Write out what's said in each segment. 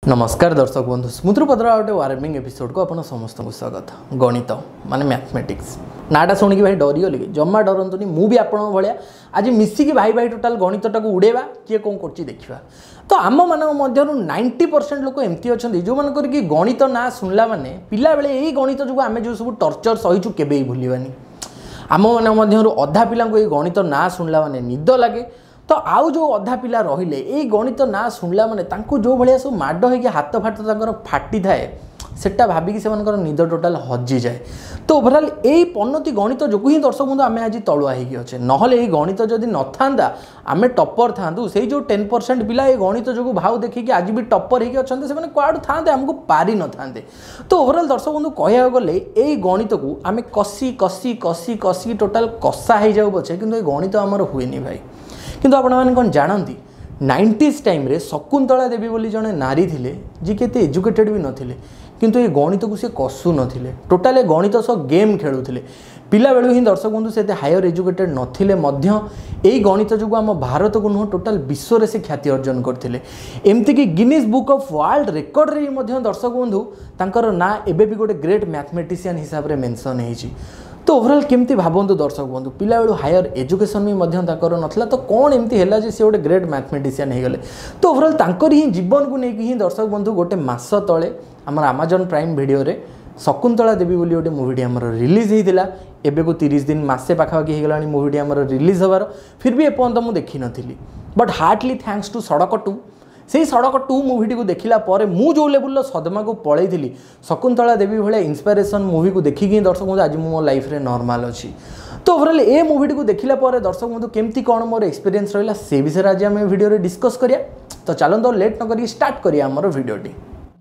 नमस्कार दर्शक बंधु स्मृति पदरा गोटे वार्मिंग एपिसोड को आपन समस्त को स्वागत। गणित माने मैथमेटिक्स नाटा शुणिकी भाई डरीगली कि जमा डरतुनि मु भी आपण भाया आज मिसिकी भाई भाई टोटाल गणितटा को उड़ेवा किए कौन कर देखा। तो आम मान 90% लोक एमती अच्छा जो मान कि गणित ना शुणला मैंने पिला बेले यही गणित जो आम जो सब टर्चर सहीचु केवे भूलवानी। आम मान अधा पिला गणित ना शुणला मैंने निद लगे। तो आउ जो अधा पिला रहिले ए गणित ना शुणला माने तांको जो भलिया सब माड होइके हाथ फाट तांकर फाटी थाए सेटा भाबिकी सेमानकर निद टोटाल हजि जाए। तो ओवरऑल ए पन्नति गणित जो ही दर्शक बंधु आमे आज तळुआ हेकी अच्छे नहले ए गणित जदि न थांदा आमे टॉपर थांदु से जो 10% पिला ए गणित जो भाव देखिके आज भी टॉपर हेकी अछन्ते से माने क्वाड थांदे हमको पारी न थांदे। तो ओवरऑल दर्शक बंधु कहया गले ए गणित को आमे कसी कसी कसी कसी टोटाल कसा हे जाउ बचे किंतु ए गणित हमर हुएनी भाई। किंतु आपण माने कोन जानंती 90s टाइम रे शकुंतला देवी बोली जने नारी थिले जी केते एजुकेटेड भी नथिले किंतु ये गणित को से कसु नथिले टोटाल गणित सो गेम खेलुथिले। पिला बेलु ही दर्शक बंधु से हायर एजुकेटेड नथिले मध्य एई गणित जो आम भारत को नुह टोटाल विश्व रे से ख्याति अर्जन करथिले। एमती कि Guinness book of world record रे मध्य दर्शक बंधु तांकर ना एबे भी गोटे ग्रेट मैथमेटिशियन हिसाब रे मेंशन हेछि। तो ओवरऑल केमती भावतु दर्शक बंधु पिला बेलू हायर एजुकेशन भी नथिला तो कौन एमती हैला जे से गोटे ग्रेट मैथमेटिशियन हो गले। तो ओवरऑल तांकर ही जीवन को लेकिन ही दर्शक बंधु गोटे मास तले आमर अमेजन प्राइम वीडियो रे शकुंतला देवी बोली गोटे मुवीटी आमर रिलीज होता एबे को 30 दिन मासे पाखापाखि हो गलानी मुवीटी आमर रिलीज होबार फिर भी एपर्यंत मुझे देखी नथिली बट हार्टली थैंक्स टू सड़क 2 से सड़क 2 मुवीटी को देखला पर मु जो लेवल सदमा को पलई थी शकुंतला देवी भाया इंस्पिरेशन मूवी को देखिकी दर्शक बंधु आज मो लाइफ रे नॉर्मल अच्छी। तो ओवरऑल ए मुवीटी को देखला पर दर्शक बंधु केमती कौन मोर एक्सपीरियंस रहा से विषय आज आम वीडियो रे डिस्कस करिया। तो चलतो लेट न करी स्टार्ट करिया हमर वीडियोटी।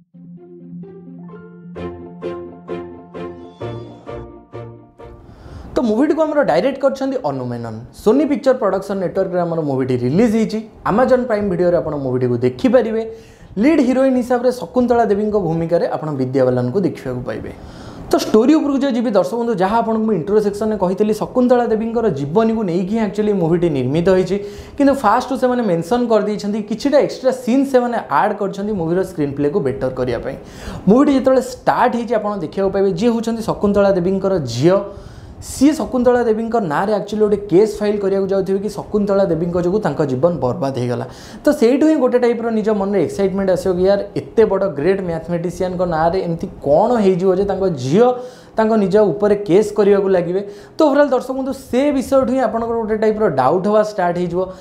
तो मुवीटी को हमर डायरेक्ट करछन्ती Anu Menon Sony picture production network रे हमर मुवीटी रिलीज होईची अमेजन प्राइम वीडियो रे आपण मुवीटी को देखि परिबे। लीड हीरोइन हिसाब रे शकुंतला देवी भूमिका रे आपण विद्यावालन को देखिबा को पाइबे। तो स्टोरी उपर जो जीवी दर्शक बंधु जहाँ आपको इंट्रो सेक्शन में कही शकुंतला देवी जीवन को लेकिन एक्चुअली मुवीटी निर्मित होती किंतु फास्ट से मेंशन कर देइछन्ती किछिटा एक्स्ट्रा सीन से ऐड कर मुवीर स्क्रीन प्ले को बेटर करने। मुवीटी जो स्टार्ट होती आप देखा पाइबे जी होती शकुंतला देवी झील सी शकुंतला देवी ना रे एक्चुअली गोटे केस फाइल करने जाऊे कि शकुंतला देवी जो जीवन बर्बाद होगला। तो सेठू ही गोटे टाइप निज मन में एक्साइटमेंट आसो कि यार एत बड़ ग्रेट मैथमेटिशियन ना रे एमती कौन हो झील निज उपर केस करने को लगे। तो ओवरऑल दर्शक बंधु से विषय ही आप गोटे टाइप डाउट हवा स्टार्ट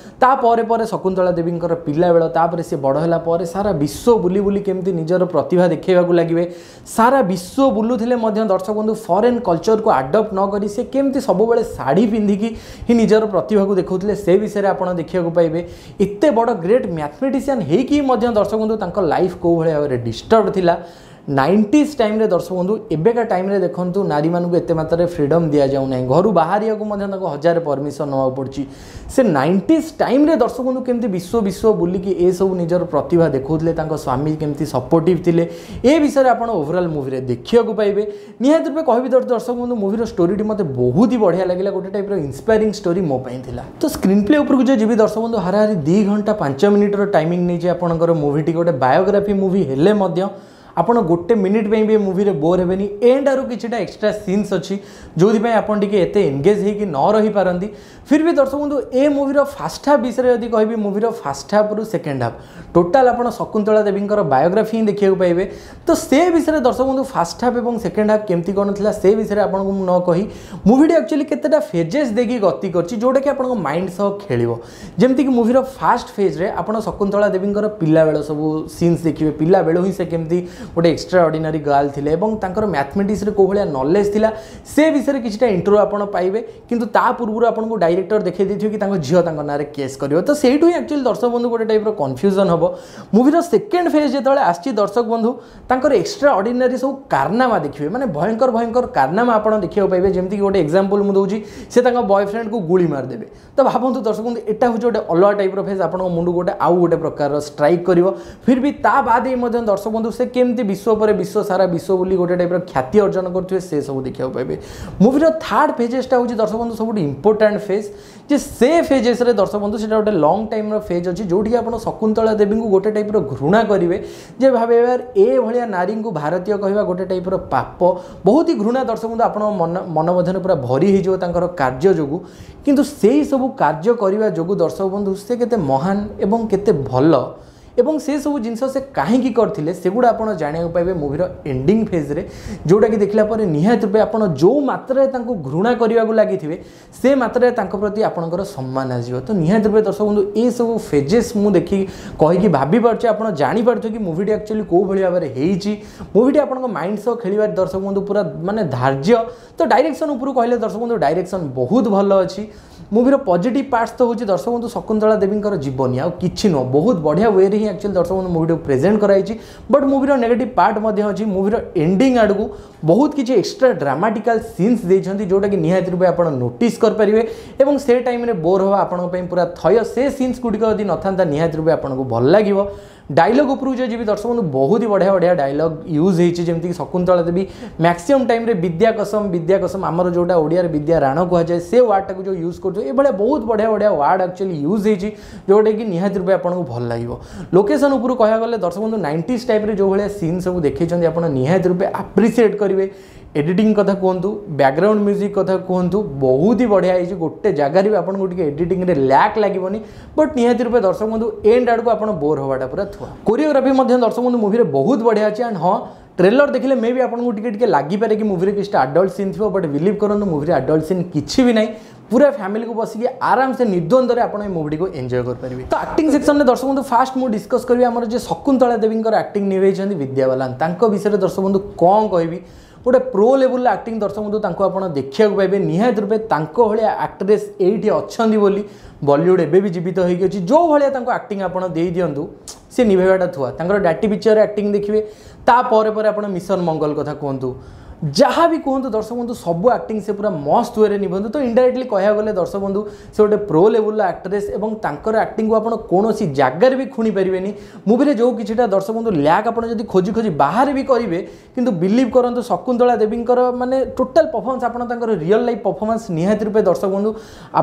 हो शकुंतला देवी पिला बेल तापर से बड़ है सारा विश्व बुली बुली केमती निजर प्रतिभा देखा लगे सारा विश्व बुलूले दर्शक बंधु फॉरेन कल्चर को आडप्ट न करी से केमती सब बेले साड़ी पिंधिकी ही निजर प्रतिभा को देखुले से विषय आप देखा पाइबे। एत बड़ ग्रेट मैथमेटिशियन होगी दर्शक बंधु लाइफ कौ भाव डिस्टर्ब थिला 90s टाइम रे दर्शक बंधु एबेका टाइम रे देखंतु नारी मानू एते मात्रा फ्रीडम दिया जाउ नै घर बाहरिया को मध्य तक हजार परमिशन नवा पड़ची से 90s टाइम रे दर्शक बंधु केमती विश्व विश्व बुली कि ए सब निजर प्रतिभा देखौतले तांको स्वामी केमती सपोर्टिव थिले ए विषय आपण ओवरऑल मूवी रे देखिया को पाइबे। निहात रूपे कहबी दर्शक बंधु मूवी रो स्टोरीटी मते बहुत ही बढ़िया लागिला गोटे टाइप रो इंस्पायरिंग स्टोरी मो पई थिला। तो स्क्रीन प्ले ऊपर को जो जीवी दर्शक बंधु हाराहारी 2 घंटा 5 मिनिट रो टाइमिंग नै जे आपनकर मूवीटी गोटे बायोग्राफी मूवी हेले मध्य आपण गोटे मिनिट भी मूवी रे बोर हेबेनी एंड आरु किछिटा एक्स्ट्रा सीन्स अच्छी जो आपण टिके एते एंगेज होगी न रही पारंती। फिर भी दर्शक बंधु ए मूवी रो फर्स्ट हाफ विषय यदि कहबी मूवी रो फर्स्ट हाफ रु सेकेंड हाफ टोटाल आपण शकुंतला देवी बायोग्राफी ही देखा पाइबे। तो से विषय दर्शक बंधु फर्स्ट हाफ और सेकेंड हाफ केमती कौन था से विषय आपको न कही मूवीटी एक्चुअली केतेटा फेजेस देखी गति करछि जोटा कि आपन माइंड सह खेलिबो। जेमती कि मूवी रो फर्स्ट फेज रे आपण शकुंतला देवी पिला बेल सब सीन्स देखिबे पिला बेल ही से केमती गोटे एक्स्ट्रा ऑर्डिनरी गर्ल थिले एवं तांकर मैथमेटिक्स रे को भलिया नॉलेज थिला से विषय किछटा इंट्रो आपण पाइबे। किंतु ता पूर्व आपनको डायरेक्टर देखै दिथियो कि तांको झियो तांको नारे केस करियो। तो सेठू ही एक्चुअली दर्शक बंधु गोटे टाइप रो कंफ्यूजन हबो। मूवी रो सेकंड फेज जेतले आछि दर्शक बंधु तांकर एक्स्ट्रा ऑर्डिनरी सब कारनामा देखिबे माने भयंकर भयंकर कारनामा आपण देखियो पाइबे। जेमती कि गोटे एग्जांपल मु दउची से तांका बॉयफ्रेंड को गुली मार देबे। तो भाबंतु दर्शक बंधु एटा हो गोटे अलग टाइप रो फेज आपण मुंडू गोटे आउ गोटे प्रकार स्ट्राइक करिवो। फिर भी ता बाद ही दर्शक बंधु से केम केमती विश्व पर विश्व सारा विश्व बोली गोटे टाइप ख्याति अर्जन करुवे से सब देखा पाए। मूवीर थर्ड फेजेसटा हूँ दर्शक बंधु सब इंपोर्टाट फेज जे से फेजेस दर्शक बंधु से गोटे लंग टाइम फेज अच्छी जोटी आप शकुंतला देवी को गोटे टाइप घृणा करेंगे जे भावे यार ए भाया नारी को भारतीय कहवा गोटे टाइप पाप बहुत ही घृणा दर्शक बंधु आप मन मध्य पूरा भरी हो कार्य जो किंतु से सब कार्य करने जो दर्शक बंधु से केते महान एवं केते भल एवं से सब जिनस से कहीं करते से गुड़ा आप जाना पाए मूवीर एंडिंग फेज्रे जोटा कि देखला पर निहात रूपे आप जो मात्रा घृणा करने को लगी से मात्रा प्रति आपंकर सम्मान आसो। तो निहात रूपे दर्शक बंधु ये सब फेजेस मुझे देखी कहीकि भाभी पार्चे आप जापर कि मूवीटी एक्चुअली कौ भाई भाव में मूवीटी आप माइंड सह खेल दर्शक बंधु पूरा माने धार्य। तो डायरेक्शन उपर कहले दर्शक बंधु डायरेक्शन बहुत भल अच्छी। मूवीर पॉजिटिव पार्ट्स तो हूँ दर्शक बंधु शकुंतला देवी जीवनी आउ कि नुह बहुत बढ़िया वे ही एक्चुअली दर्शक बंधु मूवी प्रेजेंट कराई। बट मूवीर नेगेटिव पार्ट अच्छी मूवीर एंडिंग आड़ को बहुत किसी एक्सट्रा ड्रामाटिकल सीन्स देते जोटा कि निहात रूपे आप नोटिस करेंगे और से टाइम रे बोर हवा आपण पूरा थय से सीन्स गुड़िक यदि न था निहात रूपे आपको भल लगे। डायलॉग उपरू जो जी दर्शक बंधु बहुत ही बढ़िया बढ़िया डायलॉग यूज होती शकुंतला देवी मैक्सिमम टाइम रे विद्या कसम आमर जोटा ओडिया विद्या राण कहुए से वार्ड टाक जो यूज कर बहुत बढ़िया बढ़िया वार्ड एक्चुअली यूज होती जोटा कि निहात रूपे आपको भल लगे। लोकेशन उपरू कह गले दर्शक बंधु 90s टाइप रे जो भाया सीन सब देखते आप निहात रूपे आप्रिसीएट करेंगे। एडिटिंग कथा कहतु बैकग्राउंड म्यूजिक कथा कहतु बहुत ही बढ़िया है गोटे जगार भी आपको एडिटिंग रे लैक लगनी बट निहाती रूपे दर्शक बंधु एंड आड़ को आप बोर हवाटा पूरा थुआ। कोरियोग्राफी दर्शक बंधु मूवी बहुत बढ़िया अच्छे एंड हाँ ट्रेलर देखले मे भी आपको टिके लगिपारे कि मूवी किसी आडल्ट सीन थी बट बिलीव करूँ मूवी आडल्ट सीन किसी भी ना पूरा फैमिली को बसिक आराम से निर्द्वंद आप मूवी को एंजॉय करेंगे। तो एक्टिंग सेक्शन में दर्शक बंधु फास्ट मुझे डिस्कस करी आम जो शकुंतला देवी एक्टिंग निभे विद्यावालान विषय दर्शक बंधु कौन कहबी गोटे प्रो लेवल एक्टिंग दर्शक बंधु आप देखा पाए निहात रूपे भाया एक्ट्रेस ये अच्छा बोली बॉलीवुड एवं भी जीवित होगी जो भाया एक्टिंग आप दे दिंतु सी निभेवाटा थुआ डाटी पिक्चर एक्टिंग देखिए तापर आप मिशन मंगल कथा कहतु जहाँ भी कहतु दर्शक बंधु सब एक्टिंग से पूरा मस्त वे निभु। तो इनडायरेक्टली कह गले दर्शक बंधु से गोटे प्रो लेवल एक्ट्रेस और तांकर एक्टिंग को आप कौन जगार भी खुणी पारे मूवी जो कि दर्शक बंधु लैक आप खोजी खोजी बाहर भी करेंगे किंतु बिलीव करंतु शकुंतला देवी माने टोटाल परफॉर्मेंस आप रियल लाइफ परफॉर्मेंस निहात रूपे दर्शक बंधु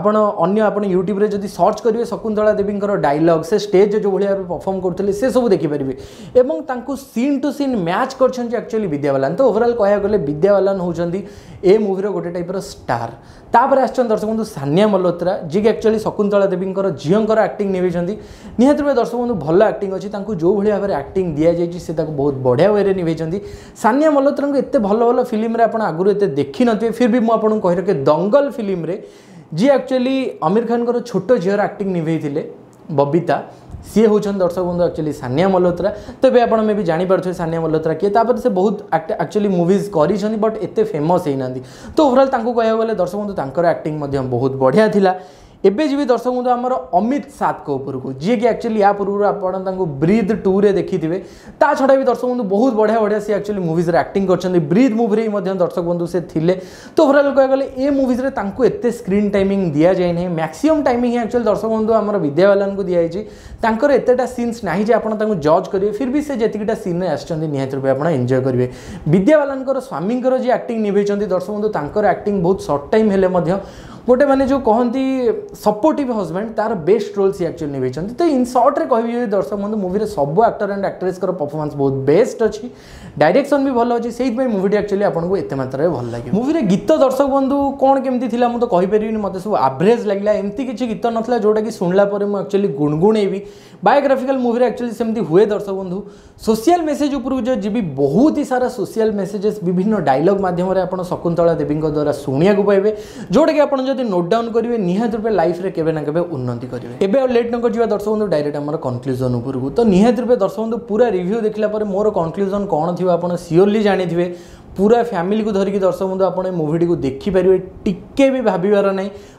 आप यूट्यूब जब सर्च करेंगे शकुंतला देवी डायलॉग से स्टेज जो भाया परफॉर्म करते से सब देखिपारे और सीन टू सीन मैच कर एक्चुअली विद्यावालान। तो ओवरऑल कह गले विद्यावालान होउछंदी ए मूवीर गोटे टाइप स्टार। तापर आछन दर्शक बंधु सानिया मल्होत्रा जी के एक्चुअली शकुंतला देवी झीर एक्टिंग निभेछंदी निहात रूपे दर्शक बंधु भल एक्टिंग अच्छी जो भाया भाव में एक्टिंग दि जाइए से बहुत बढ़िया वे निभेछंदी। सानिया मल्होत्रा को एत भल भल फिल्म रे आपण आगुरी एत देखि नथिबे फिर भी मुझे कहि रखे दंगल फिल्म रे जी एक्चुअली आमिर खान छोट झीर एक्टिंग निभेइथिले बबीता सी होचन दर्शक बंधु एक्चुअली सानिया मल्होत्रा। तो ये आपने भी जानीपे सानिया मल्होत्रा किए तापर से बहुत एक्चुअली मूवीज कर बट एत फेमस होना। तो ओवरऑल कह गले दर्शक बंधु एक्टिंग बहुत बढ़िया थिला। एबे जी दर्शक बंधु आमर अमित सात को ऊपर को जी कि एक्चुअली या पूर्व आप ब्रीद 2 रे देखिथे ता छड़ा भी दर्शक बंधु बहुत बढ़िया बढ़िया सी एक्चुअली मूवीज रे एक्टिंग करछन्ती ब्रीद मूवी रे दर्शक बंधु से थिले। तो ओवरऑल कह गले ए मूवीज रे तांको एते स्क्रीन टाइमिंग दिया जाए नहीं मैक्सिमम टाइमिंग ही एक्चुअली दर्शक बंधु आमर विद्यावालान को दिया जाइए तांकर एतेटा सीन्स नाही जे आपण तांको जज करिवे फिर भी से जेतिकिटा सीन रे आछन्ती निहात रूपे आपण एन्जॉय करिवे। विद्यावालान स्वामी जी एक्टिंग निभेछन्ती दर्शक बंधु तांकर एक्टिंग बहुत शॉर्ट टाइम हेले मध्य गोटे मैंने जो कहती सपोर्टिव हजबैंड तार बेस्ट रोल सी एक्चुअली निभेछन्ती। तो इन शॉर्ट रे कहबी दर्शक बंधु मूवी रे सब एक्टर एंड एक्ट्रेस कर परफॉर्मेंस बहुत बेस्ट अच्छी डायरेक्शन भी भल अच्छी से मूवी एक्चुअली आपको एत मात्रा भल लगे। मूवी रे गीत दर्शक बंधु कौन केमती थिला मु तो कहि परिबिनी मते सब एवरेज लागला एमती किछि गीत नथला जोटा कि सुनला परे मु एक्चुअली गुणगुणेबी बायोग्राफिकल मूवी एक्चुअली सेमती हुए दर्शक बंधु सोशल मेसेज ऊपर जो जीवी बहुत ही सारा सोशल मेसेजेस विभिन्न डायलॉग माध्यम रे आपण शकुंतला देवी द्वारा शुणिया को पाइबे जोटा कि आपण जदि नोट डाउन करेंगे निहात रूपे लाइफ रे केबे ना केबे उन्नति करेंगे। एबे और लेट न कर दर्शक बंधु डायरेक्ट आमर कंक्लूजन ऊपर को। तो निहात रूपे दर्शक बंधु पूरा रिव्यू देखला पर मोर कंक्लूजन कौन थी आप सियोरली जानी पूरा फैमिली को धरिकी दर्शक बंधु आप मूवी को देखिपारे टिके भी भाबार ना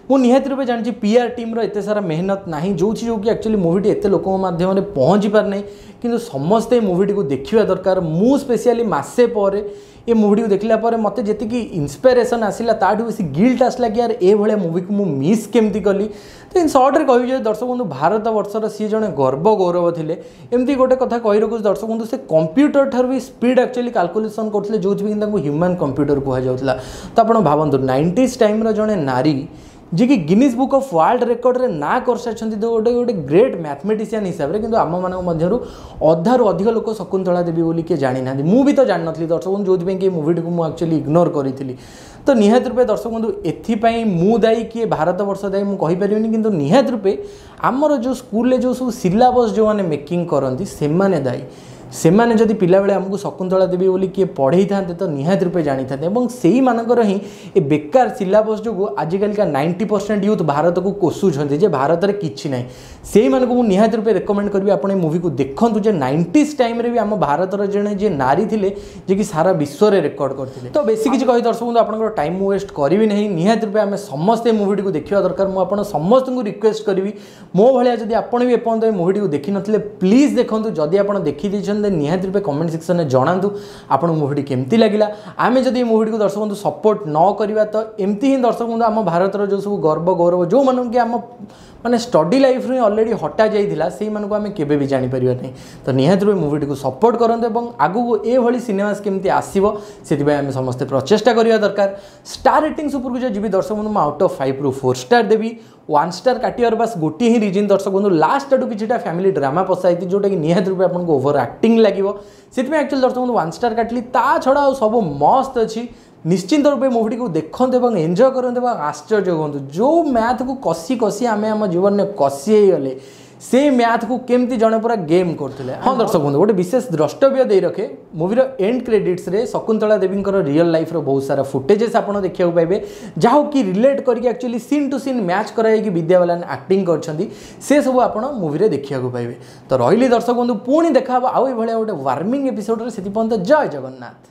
मु निहाती रूपे जानी पीआर टीम रो एते सारा मेहनत नहीं जो कि एक्चुअली मूवीटी एते लोक माध्यम पहुँची पार नहीं किंतु समस्ते मूवीटी को देखा दरकार। मु स्पेशली मासे पर ये मूवी को देखला पर मते जेतिकी इंस्पिरेशन आसिला ताठू बेसी गिल्ट आसला कि यार ए भले मूवी को मु मिस केमती कली। तो इन सर्ट रे कहि जे दर्शक बंधु भारत वर्षर सी जने गर्व गौरव थिले एमती गोटे कथा कहि रखु दर्शक बंधु से कंप्यूटर ठर भी स्पीड एक्चुअली कैलकुलेशन करथिले जो ह्यूमन कंप्यूटर कह जाउतला। तो आपण भावंतु 90s टाइम रो जने नारी जी कि Guinness book of world record रे ना कर सारी तो गोटे गोटे ग्रेट मैथमेटिशियन हिसाब से किंतु आम मान मध्य अधारू अधिक लोक शकुंतला देवी बोली किए जानी ना मु भी तो जान नी दर्शक बंधु जो कि मूवी को मुझे एक्चुअली इग्नोर करी। तो निहाती रूपे दर्शक बंधु एथपाई मु दायी किए भारत वर्ष दायी मुझे कहीपरि किंतु निहाती रूपे आमर जो स्कूल जो सब सिलेबस जो मैंने मेकिंग करती से दायी से माने जदि पिला बेले हमको शकुंतला देवी बोली किए पढ़े था तो निहाती रूपे जानी था से ही मानकर ही ए बेकार सिलेबस जो आजिकल का 90% यूथ भारत को कोसुंट जे भारत में किसी ना से मुझे निहाती रूपे रेकमेंड करी आप मूवी को देखूँ जे 90s टाइम रे भी आम भारत जड़े जे नारी थे जे कि सारा विश्व में रेकर्ड करते। तो बेसी किसी कही दर्शक आप टाइम वेस्ट करी नहीं निहाती रूपे आम समस्ते मूवी को देखा दरकार। मुझे समस्त को रिक्वेस्ट करी मो भाया जब आपड़ भी एपर्तंत मूवी को देखी नी प्लीज देखूँ जदि आप देखी निहाती रूपे कमेंट सेक्शन में जनातु आपको मूवी केमती लगिला। आम जब मूवी को दर्शक बंधु सपोर्ट न करवा तो एमती ही दर्शक बंधु आम भारत जो सब गर्व गौरव जो मानक आम माने स्टडी लाइफ रे ऑलरेडी हटा जाइथिला से मानक आम केबे भी जानी परिबा नहीं। तो निहाती रूपे मूवी को सपोर्ट करते और आगु ए भली सिनेमास केमती आसीबो सेति आम समस्त प्रचेष्टा करिया दरकार। स्टार रेटिंग्स उपर जो जीवी दर्शक बंधु आउट ऑफ 5 रु 4 स्टार देवी। 1 स्टार काटियार बस गोटे ही रिजन दर्शक बंधु लास्ट आडू किछटा फैमिली ड्रामा पसाई जोटा कि निहाती रूपे आपको ओवर एक्टिंग लगे से एक्चुअली दर्शक बंधु 1 स्टार काटली ता छड़ा सब मस्त अच्छी निश्चिंत रूपे मूवी को देखते और एंजॉय करते आश्चर्य हूँ जो मैथ को कसी कसी आम आम जीवन में कसी गले से मैथ को केमती जड़े पूरा गेम करते। हाँ दर्शक बंधु गोटे विशेष द्रष्टव्य दे रखे मूवीर एंड क्रेडिट्स रे शकुंतला देवी रियल लाइफ रो बहुत सारा फुटेजेस आप देखा पाइबे जहाँ कि रिलेट करके actually scene to scene match कराई विद्यावाला एक्टिंग करछंती से सब आप मूवी देखा पाइबे। तो रही दर्शक बंधु पुणी देखा आउ भाया गोटे वार्मिंग एपिसोड से जय जगन्नाथ।